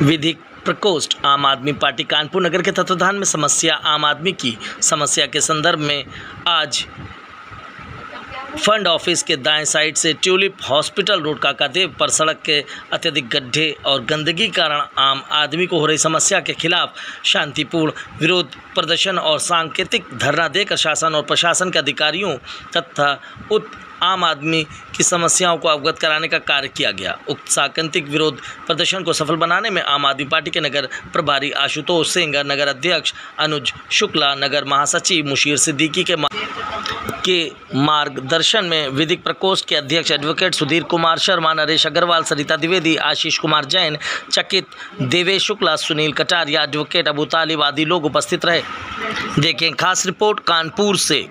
विधिक प्रकोष्ठ आम आदमी पार्टी कानपुर नगर के तत्वाधान में समस्या आम आदमी की समस्या के संदर्भ में आज फंड ऑफिस के दाएं साइड से ट्यूलिप हॉस्पिटल रोड काकादेव पर सड़क के अत्यधिक गड्ढे और गंदगी के कारण आम आदमी को हो रही समस्या के खिलाफ शांतिपूर्ण विरोध प्रदर्शन और सांकेतिक धरना देकर शासन और प्रशासन के अधिकारियों तथा आम आदमी की समस्याओं को अवगत कराने का कार्य किया गया। उक्त सांकेतिक विरोध प्रदर्शन को सफल बनाने में आम आदमी पार्टी के नगर प्रभारी आशुतोष सिंह, नगर अध्यक्ष अनुज शुक्ला, नगर महासचिव मुशीर सिद्दीकी के मार्गदर्शन में विधिक प्रकोष्ठ के अध्यक्ष एडवोकेट सुधीर कुमार शर्मा, नरेश अग्रवाल, सरिता द्विवेदी, आशीष कुमार जैन, चकित देवेश शुक्ला, सुनील कटारिया, एडवोकेट अबू तालिब आदि लोग उपस्थित रहे। देखें खास रिपोर्ट कानपुर से।